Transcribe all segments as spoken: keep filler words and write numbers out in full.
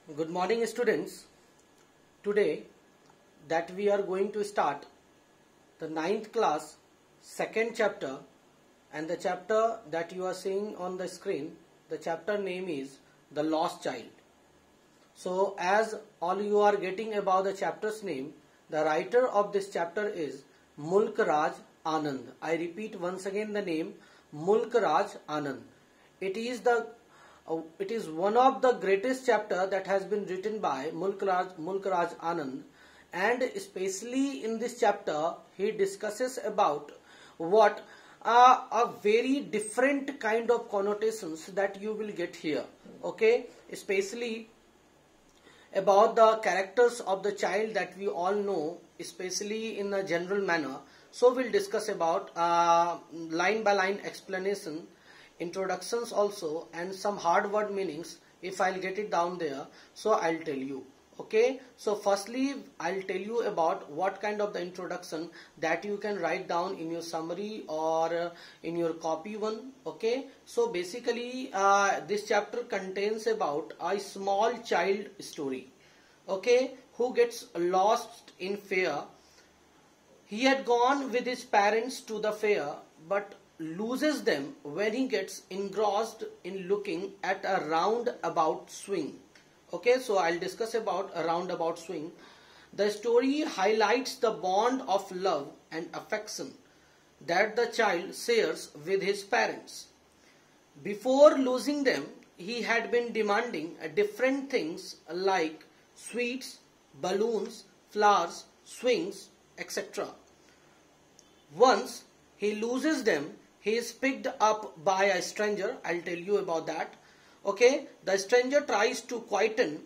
Good morning, students. Today that we are going to start the ninth class second chapter, and the chapter that you are seeing on the screen, the chapter name is The Lost Child. So as all you are getting about the chapter's name, the writer of this chapter is Mulk Raj Anand. I repeat once again the name Mulk Raj Anand. It is the Uh, it is one of the greatest chapter that has been written by Mulk Raj, Mulk Raj Anand, and especially in this chapter he discusses about what uh, a very different kind of connotations that you will get here. Okay, especially about the characters of the child that we all know, especially in a general manner. So we'll discuss about uh, line by line explanation, introductions also, and some hard word meanings if I'll get it down there, so I'll tell you. Okay, so firstly I'll tell you about what kind of the introduction that you can write down in your summary or uh, in your copy one. Okay, so basically uh, this chapter contains about a small child story, okay, who gets lost in fair. He had gone with his parents to the fair, but loses them when he gets engrossed in looking at a roundabout swing. Okay, so I'll discuss about a roundabout swing. The story highlights the bond of love and affection that the child shares with his parents. Before losing them, he had been demanding different things like sweets, balloons, flowers, swings, et cetera. Once he loses them, he is picked up by a stranger. I'll tell you about that. Okay, the stranger tries to quieten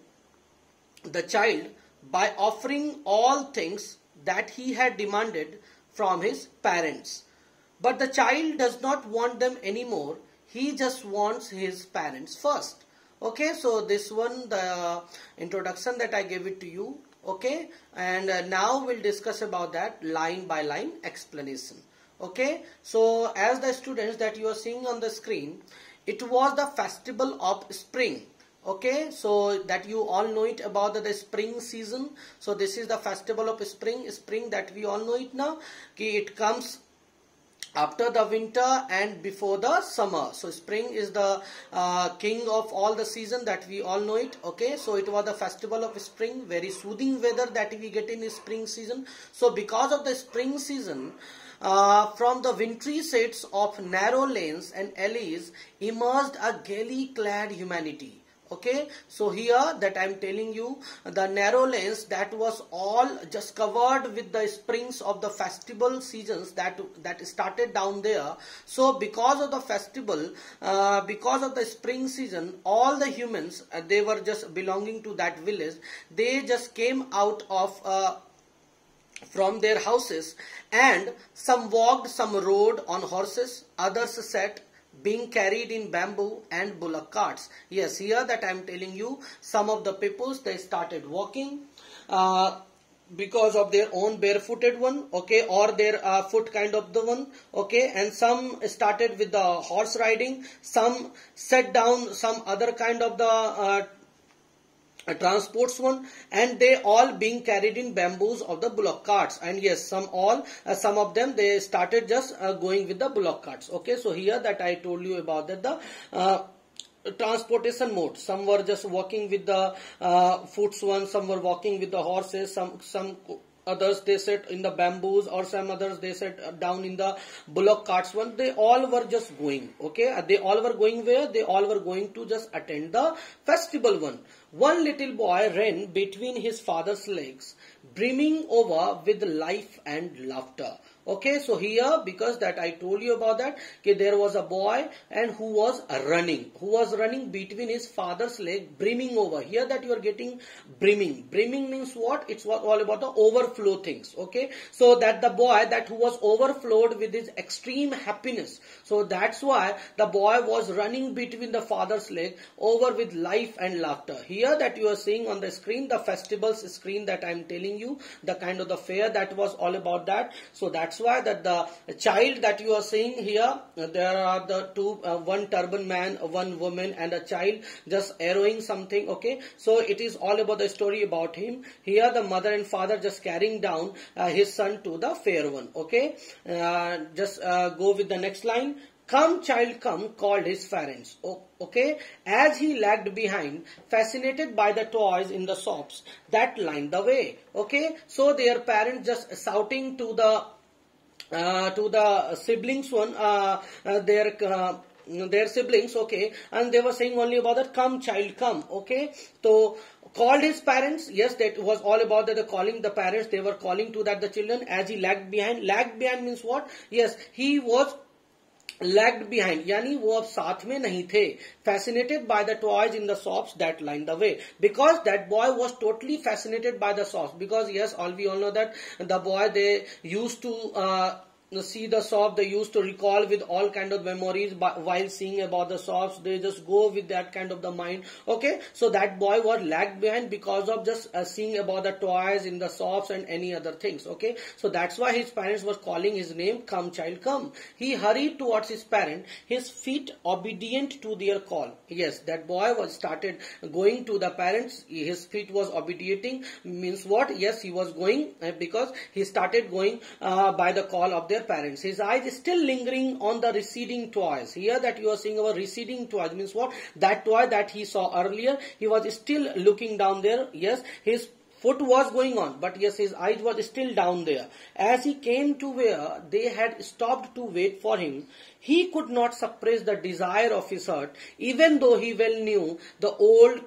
the child by offering all things that he had demanded from his parents. But the child does not want them anymore. He just wants his parents first. Okay, so this one, the introduction that I gave it to you. Okay, and uh, now we'll discuss about that line by line explanation. Okay, so as the students that you are seeing on the screen, it was the festival of spring. Okay, so that you all know it about the, the spring season. So this is the festival of spring, spring that we all know it now. Okay, it comes after the winter and before the summer. So spring is the uh, king of all the season that we all know it. Okay, so it was the festival of spring, very soothing weather that we get in spring season. So because of the spring season, Uh, from the wintry shades of narrow lanes and alleys emerged a gaily clad humanity. Okay, so here that I am telling you, the narrow lanes that was all just covered with the springs of the festival seasons that that started down there. So because of the festival, uh, because of the spring season, all the humans, uh, they were just belonging to that village. They just came out of uh, from their houses, and some walked, some rode on horses, others sat being carried in bamboo and bullock carts. Yes, here that I am telling you, some of the peoples, they started walking uh, because of their own barefooted one, okay, or their uh, foot kind of the one, okay, and some started with the horse riding, some sat down some other kind of the uh, transports one, and they all being carried in bamboos of the bullock carts. And yes, some all uh, some of them, they started just uh, going with the bullock carts. Okay, so here that I told you about that the uh, transportation mode. Some were just walking with the uh, foots one, some were walking with the horses, some some others they sat in the bamboos, or some others they sat down in the bullock carts one. They all were just going. Okay, they all were going where? They all were going to just attend the festival one. One little boy ran between his father's legs, brimming over with life and laughter. Okay, so here, because that I told you about that, okay, there was a boy and who was running, who was running between his father's leg, brimming over. Here that you are getting brimming. Brimming means what? It's all about the overflow things. Okay, so that the boy that who was overflowed with his extreme happiness. So that's why the boy was running between the father's leg over with life and laughter. Here that you are seeing on the screen, the festivals screen that I am telling you, the kind of the fair that was all about that. So that that's why that the child that you are seeing here, there are the two, uh, one turban man, one woman, and a child just arrowing something. Okay, so it is all about the story about him. Here the mother and father just carrying down uh, his son to the fair one. Okay, uh, just uh, go with the next line. Come, child, come, called his parents. Okay, as he lagged behind, fascinated by the toys in the shops that lined the way. Okay, so their parents just shouting to the uh, to the siblings one, uh, uh, their uh, their siblings. Okay, and they were saying only about that. Come, child, come. Okay, so called his parents. Yes, that was all about that. The calling the parents. They were calling to that the children as he lagged behind. Lagged behind means what? Yes, he was lagged behind, यानी वो अब साथ में नहीं थे. Fascinated by the toys in the shops that lined the way, because that boy was totally fascinated by the shops. Because yes, all we all know that the boy, they used to uh, see the shop, they used to recall with all kind of memories while seeing about the shops. They just go with that kind of the mind. Okay, so that boy was lagged behind because of just uh, seeing about the toys in the shops and any other things. Okay, so that's why his parents was calling his name, come child come. He hurried towards his parent, his feet obedient to their call. Yes, that boy was started going to the parents, his feet was obediating, means what? Yes, he was going uh, because he started going uh, by the call of their parents. His eyes still lingering on the receding toys. Here that you are seeing our receding toys means what? That toy that he saw earlier, he was still looking down there. Yes, his foot was going on, but yes, his eyes was still down there. As he came to where they had stopped to wait for him, he could not suppress the desire of his heart, even though he well knew the old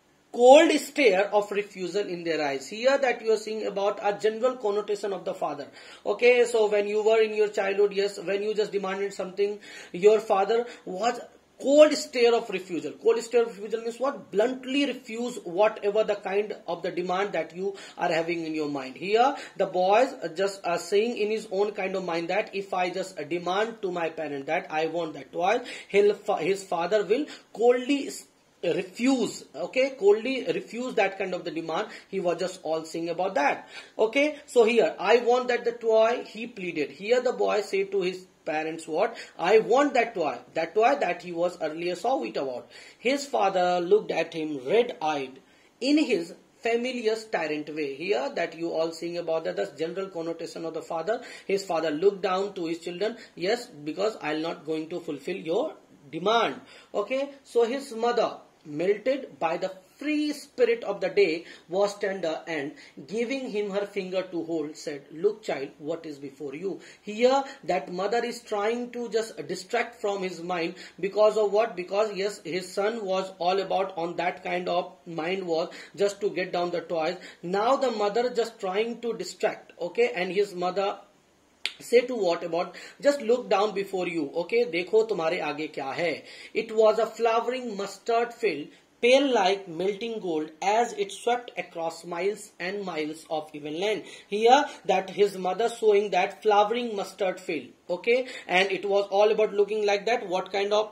cold stare of refusal in their eyes. Here that you are seeing about a general connotation of the father. Okay, so when you were in your childhood, yes, when you just demanded something, your father was cold stare of refusal. Cold stare of refusal means what? Bluntly refuse whatever the kind of the demand that you are having in your mind. Here the boys just are saying in his own kind of mind that if I just demand to my parent that I want that toy, his father will coldly refuse. Okay, coldly refuse that kind of the demand. He was just all saying about that. Okay, so here I want that the toy, he pleaded. Here the boy said to his parents what? I want that toy. That toy that he was earlier saw it about. His father looked at him red-eyed in his familiar tyrant way. Here that you all seeing about that, the general connotation of the father. His father looked down to his children. Yes, because I'll not going to fulfill your demand. Okay, so his mother, melted by the free spirit of the day, was tender and giving him her finger to hold, said, look child, what is before you? Here that mother is trying to just distract from his mind because of what? Because yes, his son was all about on that kind of mind was just to get down the toys. Now the mother just trying to distract. Okay, and his mother say to what about? Just look down before you. Okay, देखो तुम्हारे आगे क्या है. It was a flowering mustard field, pale like melting gold, as it swept across miles and miles of even land. Here that his mother showing that flowering mustard field. Okay, and it was all about looking like that. What kind of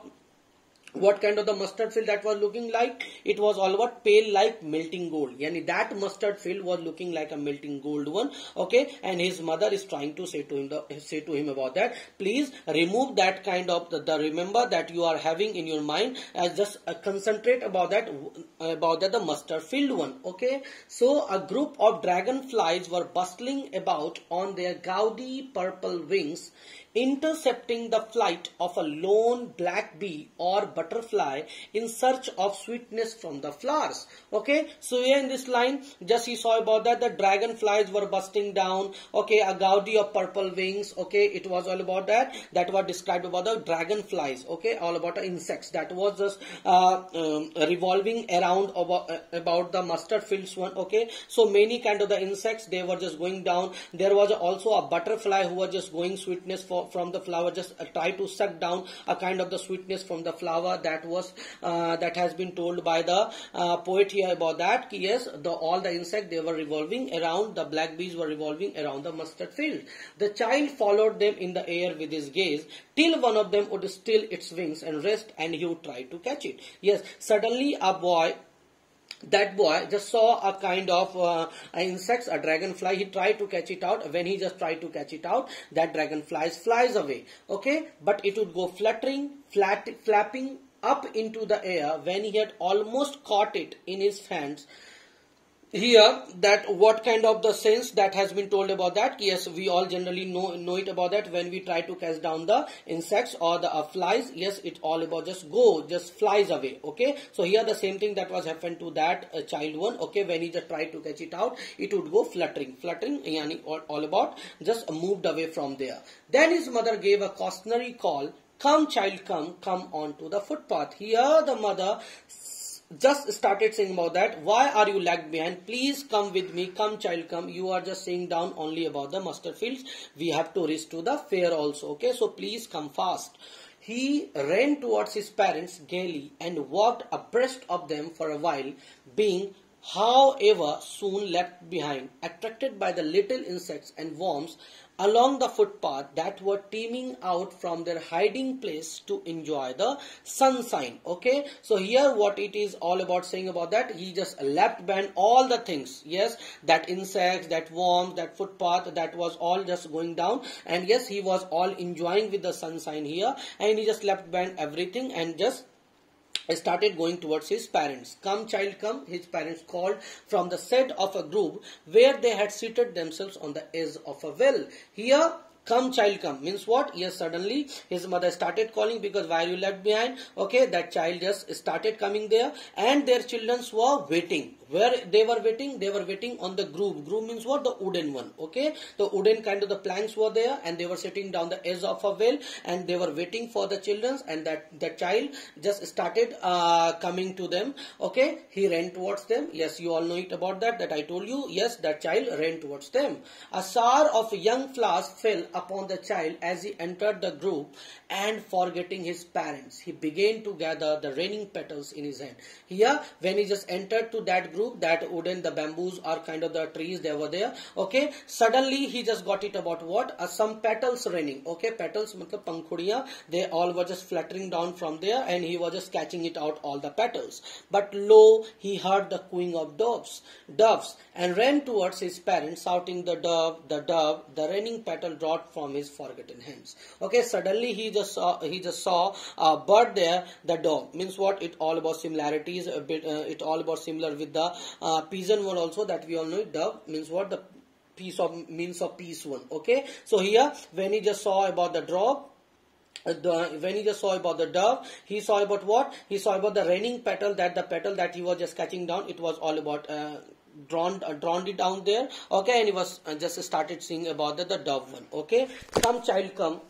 What kind of the mustard field that was looking like? It was all about pale like melting gold. Yani that mustard field was looking like a melting gold one. Okay, and his mother is trying to say to him the, say to him about that. Please remove that kind of the, the remember that you are having in your mind, as just uh, concentrate about that about that the mustard field one. Okay, so a group of dragonflies were bustling about on their gaudy purple wings, intercepting the flight of a lone black bee or butterfly in search of sweetness from the flowers. Okay, so here in this line, just he saw about that the dragonflies were busting down. Okay, a gaudy of purple wings. Okay, it was all about that. That was described about the dragonflies. Okay, all about the insects that was just uh, um, revolving around about, uh, about the mustard fields one. Okay, so many kind of the insects, they were just going down. There was also a butterfly who was just going sweetness for from the flower, just uh, try to suck down a kind of the sweetness from the flower. That was uh, that has been told by the uh, poet here about that. Yes, the all the insects, they were revolving around, the black bees were revolving around the mustard field. The child followed them in the air with his gaze till one of them would still its wings and rest, and he would try to catch it. Yes, suddenly a boy that boy just saw a kind of uh, insects, a dragonfly. He tried to catch it out. When he just tried to catch it out, that dragonfly flies away. Okay, but it would go fluttering, flat, flapping up into the air. When he had almost caught it in his hands, here that what kind of the sense that has been told about that? Yes, we all generally know know it about that. When we try to catch down the insects or the uh, flies, yes, it's all about just go, just flies away. Okay, so here the same thing that was happened to that uh, child one. Okay, when he just tried to catch it out, it would go fluttering, fluttering, yani all, all about just moved away from there. Then his mother gave a cautionary call. Come, child, come, come onto the footpath. Here the mother just started saying about that. Why are you lagged behind? Please come with me. Come, child, come. You are just saying down only about the mustard fields. We have to reach to the fair also. Okay, so please come fast. He ran towards his parents gaily and walked abreast of them for a while, being however soon left behind, attracted by the little insects and worms along the footpath that were teeming out from their hiding place to enjoy the sunshine. Okay, so here what it is all about saying about that, he just left behind all the things. Yes, that insects, that worms, that footpath, that was all just going down, and yes, he was all enjoying with the sunshine here, and he just left behind everything and just started going towards his parents. Come, child, come, his parents called from the side of a grove where they had seated themselves on the edge of a well. Here, come, child, come means what? Yes, suddenly his mother started calling, because why are you left behind? Okay, that child just started coming there, and their children were waiting. Where they were waiting? They were waiting on the groove. Groove means what? The wooden one. Okay, the wooden kind of the planks were there, and they were sitting down the edge of a well, and they were waiting for the children. And that the child just started uh, coming to them. Okay, he ran towards them. Yes, you all know it about that. That I told you. Yes, that child ran towards them. A shower of young flowers fell upon the child as he entered the grove, and forgetting his parents, he began to gather the raining petals in his hand. Here, when he just entered to that group, that wooden, the bamboos or kind of the trees, they were there. Okay, suddenly he just got it about what? Uh, some petals raining. Okay, petals, matlab pankhuriya, they all were just fluttering down from there, and he was just catching it out, all the petals. But lo, he heard the cooing of doves, doves, and ran towards his parents, shouting, the dove, the dove, the raining petal dropped from his forgotten hands. Okay, suddenly he just saw, he just saw a bird there, the dove. Means what? It all about similarities, a bit, uh, it all about similar with the uh, pigeon one also, that we all know. Dove means what? The piece of, means of peace one. Okay, so here when he just saw about the drop, The, when he just saw about the dove, he saw about what? He saw about the raining petal, that the petal that he was just catching down, it was all about uh, drawn uh, drawn it down there. Okay, and he was uh, just started seeing about the, the dove one. Okay, come, child, come.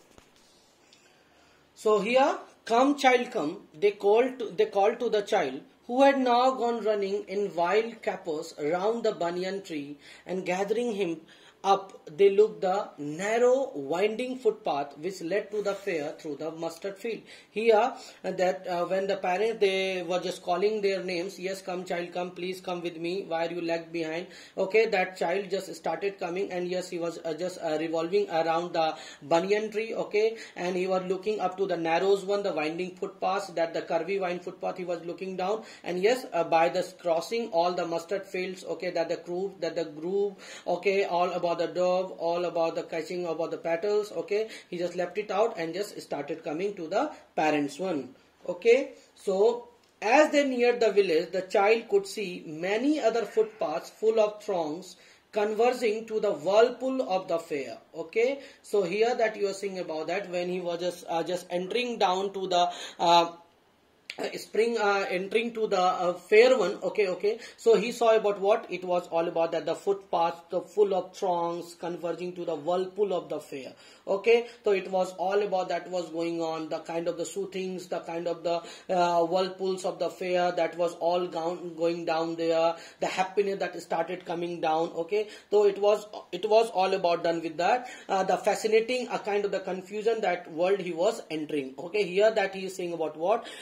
So here, come, child, come, they called to, they called to the child, who had now gone running in wild capers around the banyan tree, and gathering him up, they looked the narrow winding footpath which led to the fair through the mustard field. Here, that uh, when the parents, they were just calling their names, yes, come, child, come, please come with me, why are you lagged behind? Okay, that child just started coming, and yes, he was uh, just uh, revolving around the banyan tree. Okay, and he was looking up to the narrows one, the winding footpath, that the curvy wind footpath he was looking down, and yes, uh, by the crossing all the mustard fields. Okay, that the groove, that the groove, okay, all about the dove, all about the catching about the petals. Okay, he just left it out and just started coming to the parents one. Okay, so as they neared the village, the child could see many other footpaths full of throngs converging to the whirlpool of the fair. Okay, so here that you are seeing about that, when he was just uh, just entering down to the uh, Uh, spring uh, entering to the uh, fair one. Okay, okay, so he saw about what? It was all about that the footpath, the full of throngs converging to the whirlpool of the fair. Okay, so it was all about that was going on, the kind of the soothings, the kind of the uh, whirlpools of the fair, that was all down, going down there, the happiness that started coming down. Okay, so it was it was all about done with that, uh, the fascinating, a uh, kind of the confusion, that world he was entering. Okay, here that he is saying about what? He was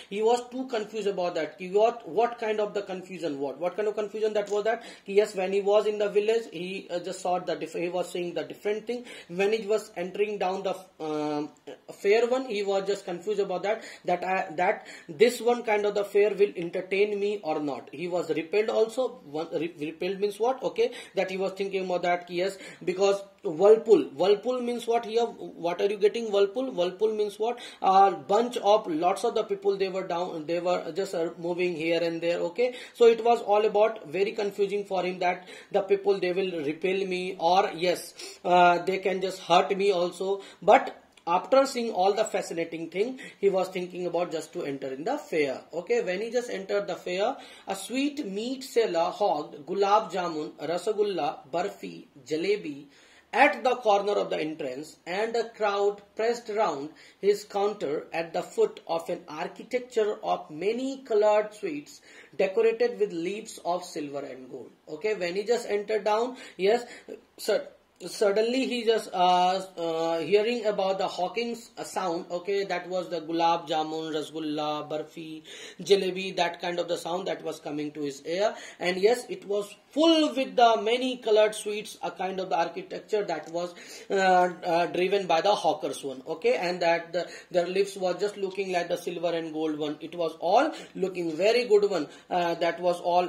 too confused about that. What what kind of the confusion? What what kind of confusion that was that? Yes, when he was in the village, he uh, just saw the he was seeing the different thing. When he was entering down the um, fair one, he was just confused about that. That I, that this one kind of the fair will entertain me or not. He was repelled also. One, repelled means what? Okay, that he was thinking about that. Yes, because whirlpool. Whirlpool means what here? What are you getting? Whirlpool. Whirlpool means what? A uh, bunch of lots of the people, they were down. They were just uh, moving here and there. Okay, so it was all about very confusing for him that the people, they will repel me, or yes, uh, they can just hurt me also. But after seeing all the fascinating thing, he was thinking about just to enter in the fair. Okay, when he just entered the fair, a sweet meat seller hogged gulab jamun, rasagulla, barfi, jalebi at the corner of the entrance, and a crowd pressed round his counter at the foot of an architecture of many colored sweets decorated with leaves of silver and gold. Okay, when he just entered down, yes, sir. Suddenly he just uh, uh, hearing about the hawking's uh, sound. Okay, that was the gulab jamun, rasgulla, barfi, jalebi, that kind of the sound that was coming to his ear. And yes, it was full with the many colored sweets, a kind of the architecture that was uh, uh, driven by the hawkers one. Okay, and that the, their lips was just looking like the silver and gold one. It was all looking very good one. Uh, that was all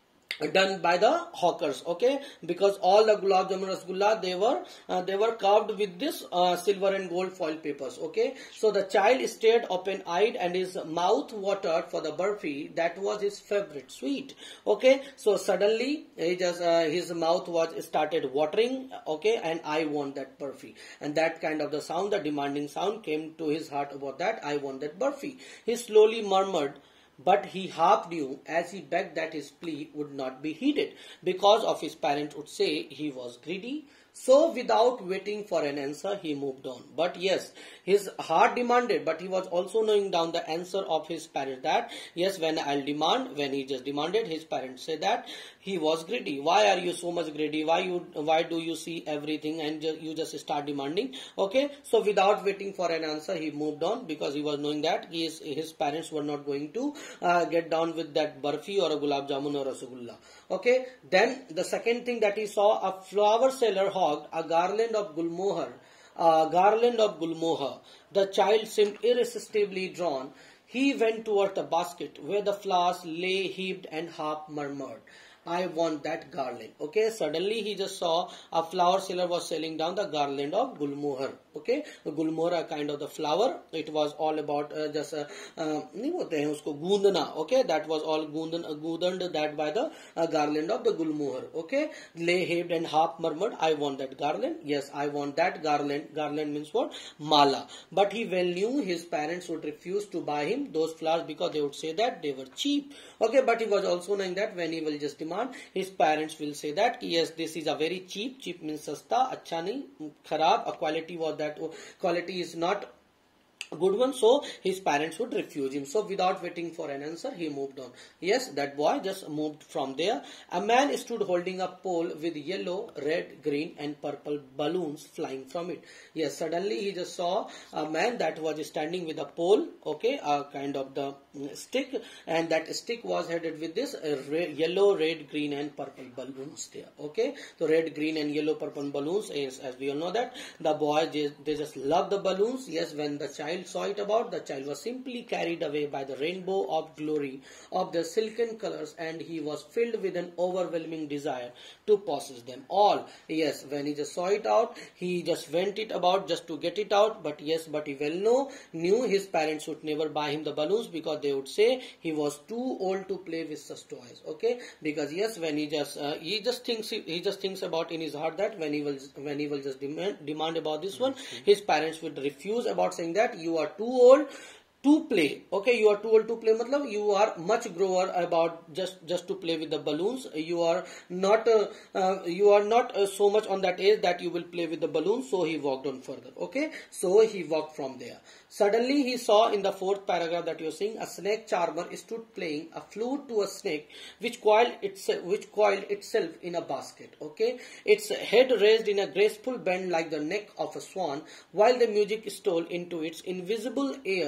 done by the hawkers. Okay, because all the gulab jamun, rasgulla, they were uh, they were carved with this uh, silver and gold foil papers. Okay, so the child stared open eyed and his mouth watered for the barfi that was his favorite sweet. Okay, so suddenly he just uh, his mouth was started watering. Okay, and I want that barfi, and that kind of the sound, the demanding sound, came to his heart about that. I want that barfi. He slowly murmured, but he half knew as he begged that his plea would not be heeded because of his parents would say he was greedy. So without waiting for an answer, he moved on. But yes, his heart demanded, but he was also knowing down the answer of his parents that yes, when I'll demand, when he just demanded, his parents say that he was greedy. Why are you so much greedy? Why you why do you see everything and ju you just start demanding? Okay, so without waiting for an answer, he moved on because he was knowing that his his parents were not going to uh, get down with that barfi or a gulab jamun or a rasgulla. Okay, then the second thing that he saw, a flower seller hogged a garland of gulmohar, a garland of gulmohar. The child seemed irresistibly drawn. He went toward the basket where the flowers lay heaped and half murmured, I want that garland. Okay, suddenly he just saw a flower seller was selling down the garland of gulmohar. Okay, gulmohar kind of the flower. It was all about uh, just uh, uh, नहीं बोलते हैं उसको गूंदना. Okay, that was all गूंदन uh, गूंदned that by the uh, garland of the gulmohar. Okay, lay heaped and half murmured, I want that garland. Yes, I want that garland. Garland means what? Mala. But he well knew his parents would refuse to buy him those flowers because they would say that they were cheap. Okay, but he was also knowing that when he will just demand, his parents will say that yes, this is a very cheap. Cheap means sasta, अच्छा नहीं, खराब. A quality was that quality is not good one, so his parents would refuse him. So without waiting for an answer, he moved on. Yes, that boy just moved from there. A man stood holding a pole with yellow, red, green and purple balloons flying from it. Yes, suddenly he just saw a man that was standing with a pole, okay, a kind of the stick, and that stick was headed with this uh, red, yellow, red, green and purple balloons there. Okay, so red, green and yellow, purple balloons, is, as we all know that the boy, they, they just love the balloons. Yes, when the child saw it about, the child was simply carried away by the rainbow of glory of the silken colors, and he was filled with an overwhelming desire to possess them all. Yes, when he just saw it out, he just went it about just to get it out. But yes, but he well know, knew his parents would never buy him the balloons because they would say he was too old to play with such toys. Okay, because yes, when he just uh, he just thinks he just thinks about in his heart that when he will when he will just demand demand about this one, his parents would refuse about saying that you are too old to play. Okay, you are too old to play matlab you are much grower about just just to play with the balloons. You are not uh, uh, you are not uh, so much on that age that you will play with the balloons. So he walked on further. Okay, so he walked from there. Suddenly he saw in the fourth paragraph that you are seeing, a snake charmer stood playing a flute to a snake which coiled itself which coiled itself in a basket. Okay, its head raised in a graceful bend like the neck of a swan, while the music stole into its invisible ears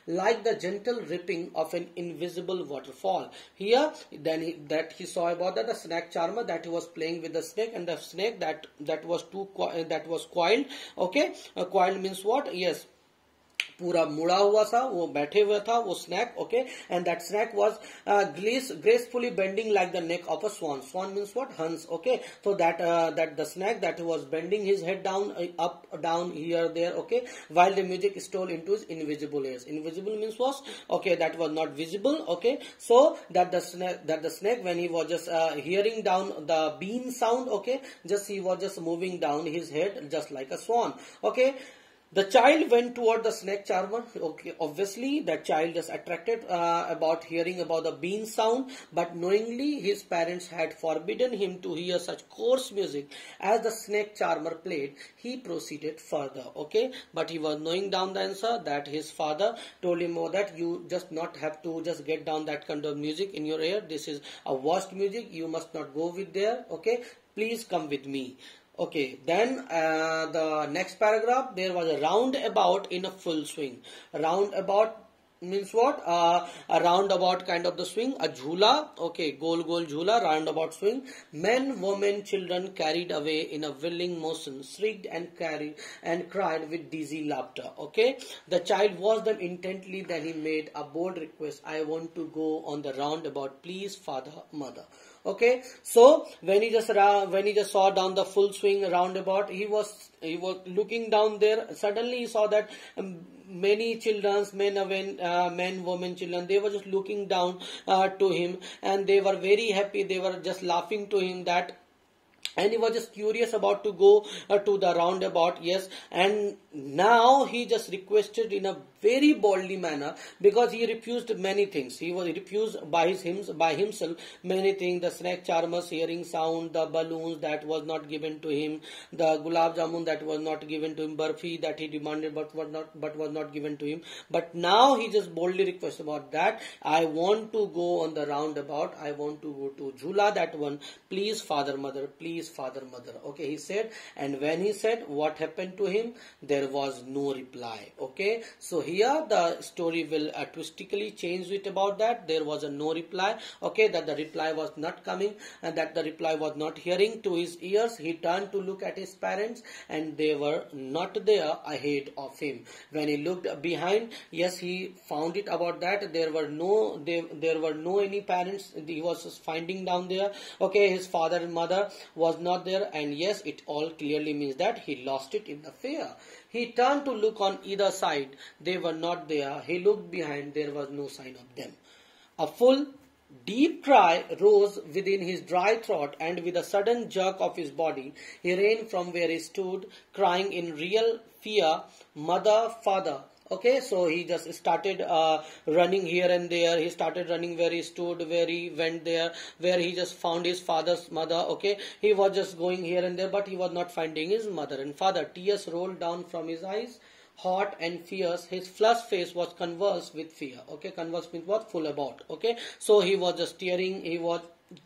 like the gentle rippling of an invisible waterfall. Here, then he, that he saw about that the snake charmer, that he was playing with the snake, and the snake that that was too that was coiled. Okay, uh, coiled means what? Yes, पूरा मुड़ा हुआ था, वो बैठे हुआ था वो snake. Okay, and that snake was gracefully bending like the neck of a swan. Swan means what? Hans. Okay, so that uh, that the snake that was bending his head down, uh, up, down, here, there. Okay, while the music stole into his invisible ears. Invisible means was, okay, that was not visible. Okay, so that the snake that the snake when he was just uh, hearing down the bean sound, okay, just he was just moving down his head just like a swan. Okay. The child went toward the snake charmer. Okay, obviously that child is attracted uh, about hearing about the bean sound, but knowingly his parents had forbidden him to hear such coarse music as the snake charmer played. He proceeded further. Okay, but he was knowing down the answer that his father told him, oh, that you just not have to just get down that kind of music in your ear. This is a worst music. You must not go with there. Okay, please come with me. Okay, then uh, the next paragraph, there was a roundabout in a full swing. Roundabout means what? Uh, a roundabout kind of the swing, a jhula. Okay, gol gol jhula, roundabout swing. Men, women, children carried away in a whirling motion, shrieked and carried and cried with dizzy laughter. Okay, the child watched them intently. Then he made a bold request. I want to go on the roundabout, please, father, mother. Okay, so when he just when he just saw down the full swing roundabout, he was he was looking down there. Suddenly he saw that um, many children, men, uh, men, women, children, they were just looking down uh, to him, and they were very happy. They were just laughing to him that. And he was just curious about to go uh, to the roundabout. Yes, and now he just requested in a very boldly manner, because he refused many things. He was refused by his hymns, by himself many things. The snake charmer's hearing sound, the balloons that was not given to him, the gulab jamun that was not given to him, barfi that he demanded but was not but was not given to him. But now he just boldly requests about that. I want to go on the roundabout. I want to go to Jhula, that one. Please, father, mother. Please, father, mother. Okay, he said. And when he said, what happened to him? There was no reply. Okay, so he here the story will uh, twistically change it about that. There was a no reply. Okay, that the reply was not coming, and that the reply was not hearing to his ears. He turned to look at his parents, and they were not there ahead of him. When he looked behind, yes, he found it about that. There were no they, there were no any parents. He was just finding down there. Okay, his father and mother was not there, and yes, it all clearly means that he lost it in the fear. He turned to look on either side. They were not there. He looked behind. There was no sign of them. A full, deep cry rose within his dry throat, and with a sudden jerk of his body, he ran from where he stood, crying in real fear, "Mother, father." Okay, so he just started uh, running here and there. He started running where he stood, where he went there, where he just found his father's mother. Okay, he was just going here and there, but he was not finding his mother and father. Tears rolled down from his eyes, hot and fierce. His flushed face was convulsed with fear. Okay, convulsed means what? Full about. Okay, so he was just tearing. He was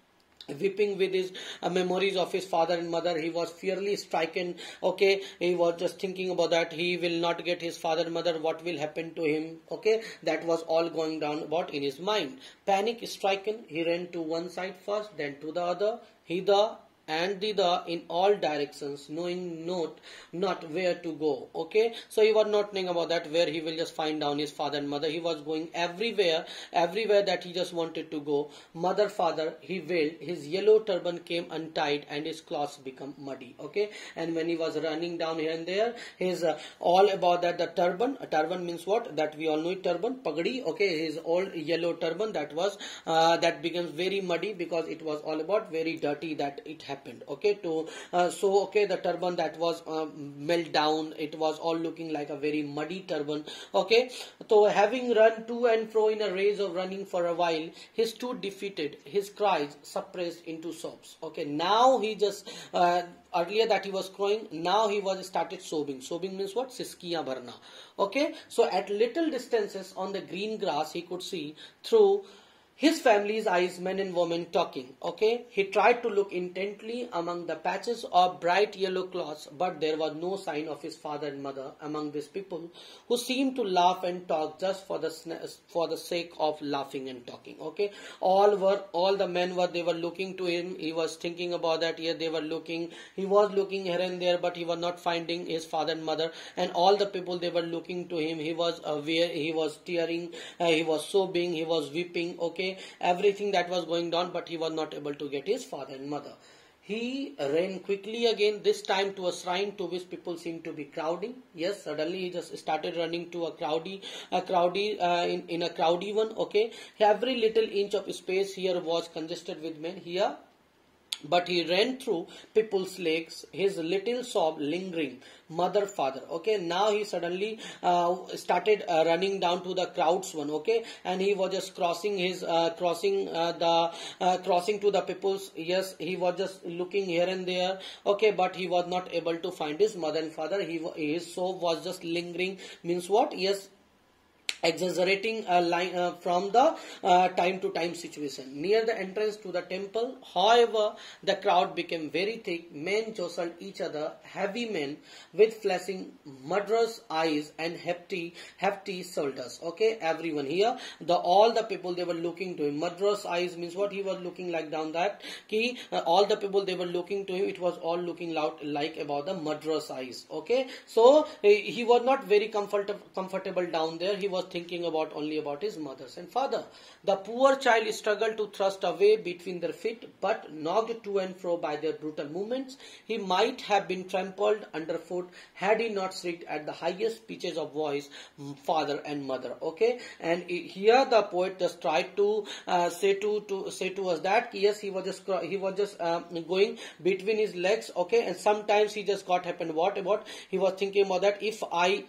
weeping with his uh, memories of his father and mother. He was fiercely stricken. Okay, he was just thinking about that. He will not get his father and mother. What will happen to him? Okay, that was all going down about in his mind. Panic stricken, he ran to one side first, then to the other, hither and thither in all directions, knowing not not where to go. Okay, so he was not knowing about that, where he will just find down his father and mother. He was going everywhere, everywhere that he just wanted to go. Mother, father, he wailed. His yellow turban came untied, and his clothes become muddy. Okay, and when he was running down here and there, his uh, all about that the turban. A turban means what? That we all know it, turban, pagdi. Okay, his old yellow turban that was uh, that becomes very muddy, because it was all about very dirty that it happened. Okay, to uh, so okay, the turban that was uh, melt down, it was all looking like a very muddy turban. Okay, so having run to and fro in a race of running for a while, he stood defeated, his cries suppressed into sobs. Okay, now he just uh, earlier that he was crying, now he was started sobbing. Sobbing means what? Siskiya bharna. Okay, so at little distances on the green grass, he could see through His family's eyes, men and women talking. Okay, he tried to look intently among the patches of bright yellow cloths, but there was no sign of his father and mother among these people, who seemed to laugh and talk just for the for the sake of laughing and talking. Okay, all were all the men were they were looking to him. He was thinking about that. Here they were looking. He was looking here and there, but he was not finding his father and mother. And all the people, they were looking to him. He was aware. He was tearing. Uh, he was sobbing. He was weeping. Okay. Everything that was going on, but he was not able to get his father and mother. He ran quickly again, this time to a shrine to which people seemed to be crowding. Yes, suddenly he just started running to a crowdy, a crowdy, uh, in, in a crowdy one. Okay, every little inch of space here was congested with men. Here, but he ran through people's legs, his little sob lingering. Mother, father. Okay, now he suddenly uh, started uh, running down to the crowds one. Okay, and he was just crossing his uh, crossing uh, the uh, crossing to the people's. Yes, he was just looking here and there. Okay, but he was not able to find his mother and father. He his sob was just lingering. Means what? Yes, exaggerating a line uh, from the uh, time to time situation. Near the entrance to the temple, however, the crowd became very thick. Men jostled each other, heavy men with flashing murderous eyes and hefty hefty shoulders. Okay, everyone here, the all the people, they were looking to him. Murderous eyes means what? He was looking like down that key. Uh, all the people, they were looking to him. It was all looking loud like about the murderous eyes. Okay, so uh, he was not very comfortable comfortable down there. He was thinking about only about his mothers and father. The poor child struggled to thrust away between their feet, but knocked to and fro by their brutal movements, he might have been trampled underfoot had he not shrieked at the highest pitches of voice, father and mother. Okay, and here the poet just tried to uh, say to to say to us that yes, he was just he was just uh, going between his legs. Okay, and sometimes he just got happened. What about? He was thinking about that if I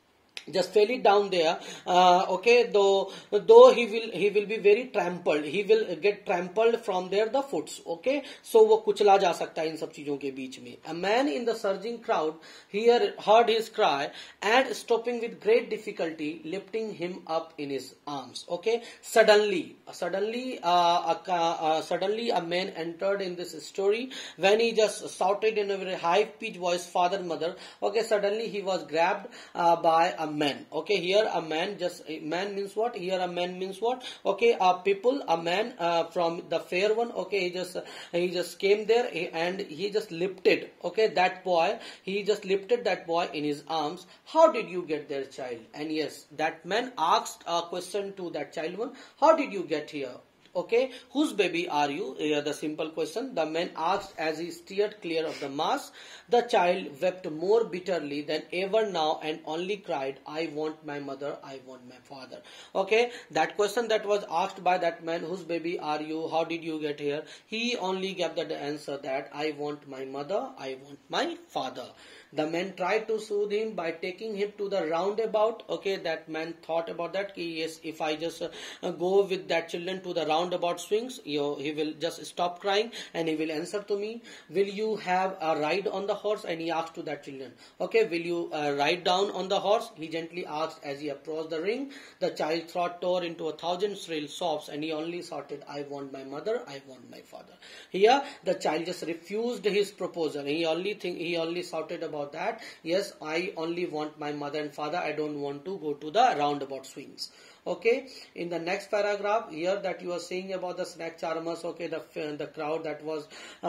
just fell it down there, uh, okay, though though he will he will be very trampled, he will get trampled from there the foots. Okay, so वो कुचला जा सकता है इन सब चीजों के बीच में. A man in the surging crowd here heard his cry and stopping with great difficulty, lifting him up in his arms. Okay, suddenly suddenly uh, a, uh, suddenly a man entered in this story when he just shouted in a very high pitched voice, father, mother. Okay, suddenly he was grabbed uh, by a man. Okay, here a man, just a man means what? Here a man means what? Okay, a people, a man uh, from the fair one. Okay, he just uh, he just came there and he just lifted. Okay, that boy, he just lifted that boy in his arms. How did you get there, child? And yes, that man asked a question to that child one. How did you get here? Okay, whose baby are you? Here the simple question the man asked as he steered clear of the mass. The child wept more bitterly than ever now and only cried, I want my mother, I want my father. Okay, that question that was asked by that man, whose baby are you? How did you get here? He only gave the answer that I want my mother, I want my father. The man tried to soothe him by taking him to the roundabout. Okay, that man thought about that. Ki, yes, if I just uh, go with that children to the roundabout swings, you know, he will just stop crying and he will answer to me. Will you have a ride on the horse? And he asked to that children. Okay, will you uh, ride down on the horse? He gently asked as he approached the ring. The child's throat tore into a thousand shrill sobs and he only shouted, I want my mother, I want my father. Here, the child just refused his proposal. He only think he only shouted about that, yes, I only want my mother and father, I don't want to go to the roundabout swings. Okay, in the next paragraph here that you are saying about the snack charmers. Okay, the the crowd that was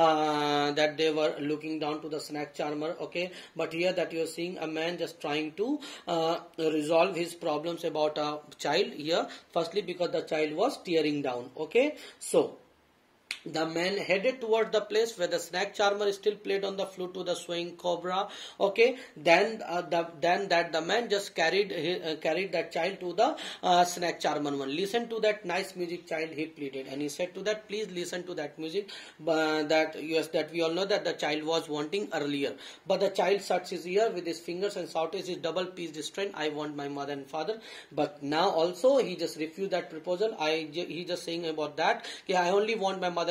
uh, that they were looking down to the snack charmer. Okay, but here that you are seeing a man just trying to uh, resolve his problems about a child here. Firstly, because the child was tearing down. Okay, so the man headed toward the place where the snack charmer still played on the flute to the swaying cobra. Okay, then uh, the then that the man just carried his, uh, carried that child to the uh, snack charmer one. Listen to that nice music, child, he pleaded, and he said to that, please listen to that music. Uh, that yes, that we all know that the child was wanting earlier, but the child shuts his ear with his fingers and shouted his double pitched strain, I want my mother and father. But now also he just refused that proposal. I he just saying about that, okay, I only want my mother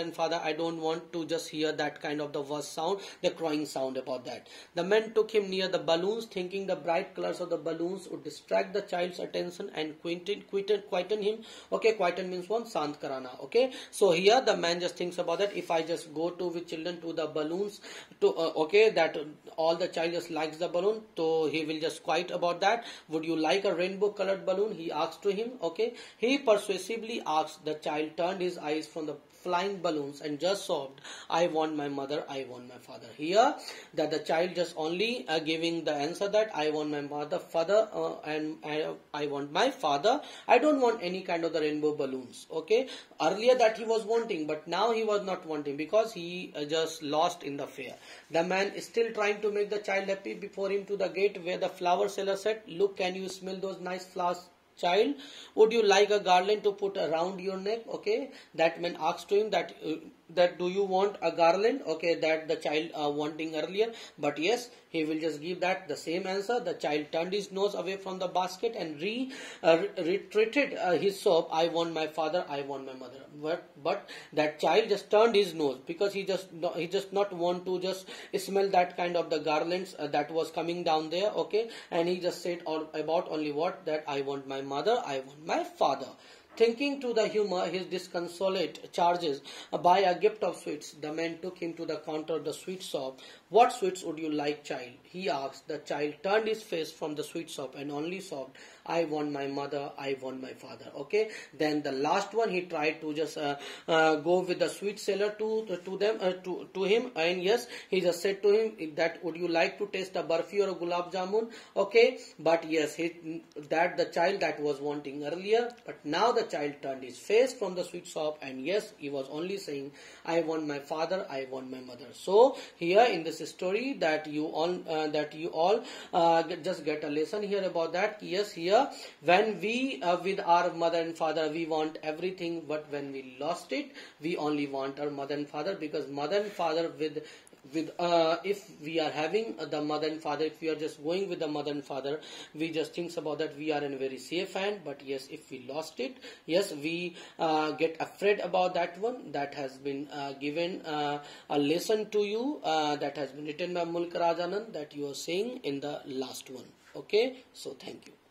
and father, I don't want to just hear that kind of the worst sound, the crying sound about that. The man took him near the balloons, thinking the bright colors of the balloons would distract the child's attention and quieten, quieten, quieten him. Okay, quieten means one, sant karana. Okay, so here the man just thinks about that. If I just go to with children to the balloons, to uh, okay, that all the child just likes the balloon, so he will just quiet about that. Would you like a rainbow colored balloon? He asked to him. Okay, he persuasively asked. The child turned his eyes from the flying balloons and just sobbed, I want my mother, I want my father. Here that the child just only uh, giving the answer that I want my mother, father, uh, and I, I want my father. I don't want any kind of the rainbow balloons. Okay, earlier that he was wanting, but now he was not wanting because he uh, just lost in the fear. The man is still trying to make the child happy. Before him to the gate where the flower seller said, look, can you smell those nice flowers? Child, would you like a garland to put around your neck? Okay, that man asked to him that uh, that do you want a garland? Okay, that the child uh, wanting earlier, but yes, he will just give that the same answer. The child turned his nose away from the basket and re uh, retreated uh, his sob, I want my father, I want my mother. But but that child just turned his nose because he just he just not want to just smell that kind of the garlands uh, that was coming down there. Okay, and he just said all about only what, that I want my mother, I want my father. Thinking to the humor his disconsolate charges uh, buy a gift of sweets, the man took him to the counter of the sweet shop. What sweets would you like, child? He asked. The child turned his face from the sweet shop and only sobbed, I want my mother, I want my father. Okay, then the last one he tried to just uh, uh, go with the sweet seller to to, to them uh, to to him, and yes, he just said to him that would you like to taste a barfi or a gulab jamun? Okay, but yes, he, that the child that was wanting earlier, but now the child turned his face from the sweet shop, and yes, he was only saying, I want my father, I want my mother. So here in this story that you all uh, that you all uh, just get a lesson here about that. Yes, here when we uh, with our mother and father we want everything, but when we lost it we only want our mother and father, because mother and father with with uh, if we are having the mother and father, if we are just going with the mother and father, we just think about that we are in a very safe hand. But yes, if we lost it, yes, we uh, get afraid about that one. That has been uh, given uh, a lesson to you uh, that has been written by Mulk Rajanand, that you are saying in the last one. Okay, so thank you.